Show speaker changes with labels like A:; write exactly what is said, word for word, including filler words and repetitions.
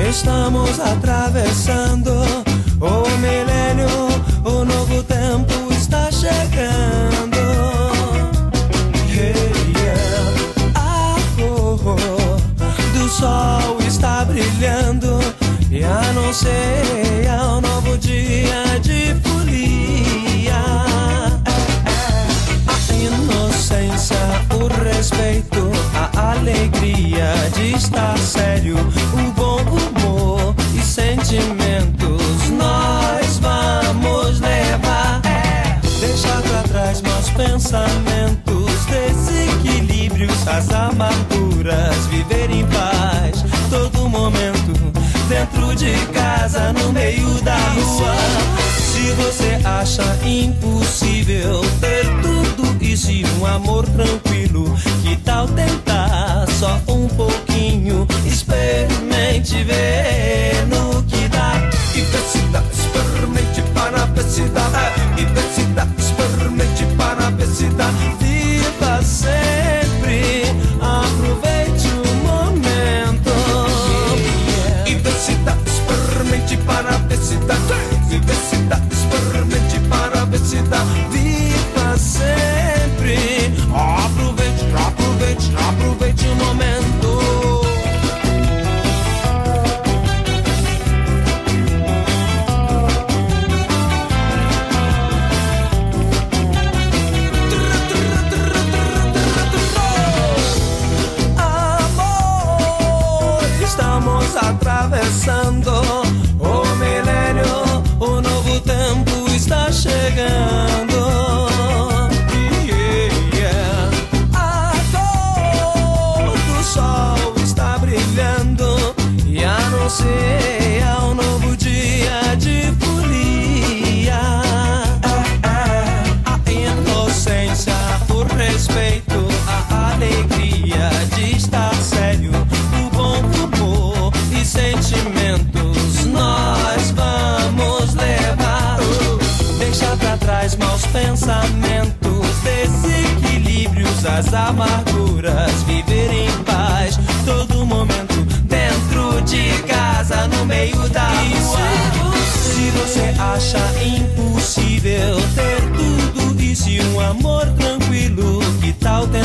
A: Estamos atravessando o milênio, o novo tempo está chegando. Hey, yeah. Ah, oh, oh. Do sol está brilhando e anuncia um novo dia de folia. A inocência, o respeito, a alegria de estar sério, o bom humor e sentimentos nós vamos levar. Deixar pra trás maus pensamentos, desequilíbrios, as amarguras, viver em paz todo momento, dentro de casa, no meio da rua. Se você acha impossível ter tudo isso e um amor tranquilo, que tal tentar só um pouquinho? Experimente ver no que dá. E ver se dá, experimente para ver se dá. E ver se dá, experimente para ver se dá. Viva sempre, aproveite o momento. E ver se dá, experimente para ver se dá. E ver se dá, experimente para ver se dá. Viva sempre, aproveite, aproveite, aproveite o momento. Atravessando o milênio, o novo tempo está chegando. Yeah, yeah. A cor do sol está brilhando e anuncia um novo dia de folia. A inocência, o respeito, a alegria de estar sério, o bom humor e sentimentos nós vamos levar. Deixar pra trás maus pensamentos, desequilíbrios, as amarguras, viver em paz todo momento, dentro de casa, no meio da rua. Se você acha impossível ter tudo isso e um amor tranquilo, que tal ter